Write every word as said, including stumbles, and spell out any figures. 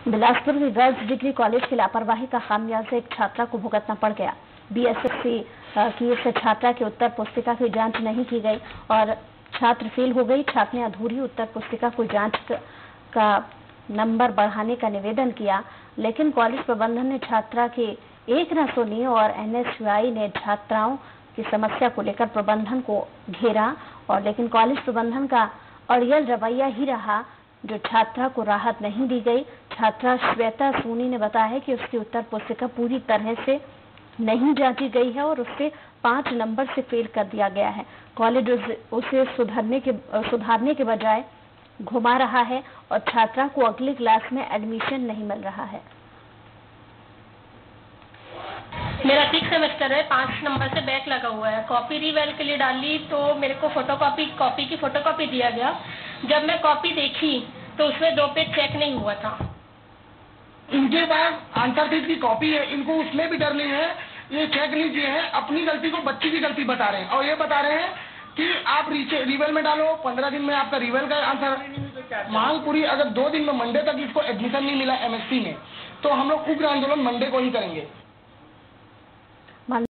बिलासपुर में girls degree college की लापरवाही का खामियाजा एक छात्रा को भुगतना पड़ गया। बीएसएससी की इस छात्रा की उत्तर पुस्तिका की जांच नहीं की गई और छात्र फेल हो गई। छात्र ने अधूरी उत्तर पुस्तिका को जांच का नंबर बढ़ाने का निवेदन किया, लेकिन कॉलेज प्रबंधन ने छात्रा की एक न सुनी और एनएसयूआई ने छात्राओं की समस्या को लेकर प्रबंधन को घेरा और लेकिन कॉलेज प्रबंधन का अड़ियल रवैया ही रहा, जो छात्रा को राहत नहीं दी गई। छात्रा श्वेता सोनी ने बताया है कि उसकी उत्तर पुस्तिका पूरी तरह से नहीं जांची गई है और उससे पांच नंबर से फेल कर दिया गया है। कॉलेज उसे सुधारने के सुधारने के बजाय घुमा रहा है और छात्रा को अगली क्लास में एडमिशन नहीं मिल रहा है। मेरा सिक्स सेमेस्टर है, पाँच नंबर से बैक लगा हुआ है। कॉपी रीवेल के लिए डाली तो मेरे को फोटोकॉपी कॉपी की फोटोकॉपी दिया गया। जब मैं कॉपी देखी तो उसमें दो पेज चेक नहीं हुआ था। इनके पास आंसर शीट की कॉपी है, इनको उसमें भी डर नहीं है। ये चेक नहीं किए हैं, अपनी गलती को बच्ची की गलती बता रहे हैं और ये बता रहे हैं कि आप रिवेल में डालो, पंद्रह दिन में आपका रिवेल का आंसर। मांग पूरी, अगर दो दिन में मंडे तक इसको एडमिशन नहीं मिला एमएससी में, तो हम लोग उग्र आंदोलन मंडे को ही करेंगे।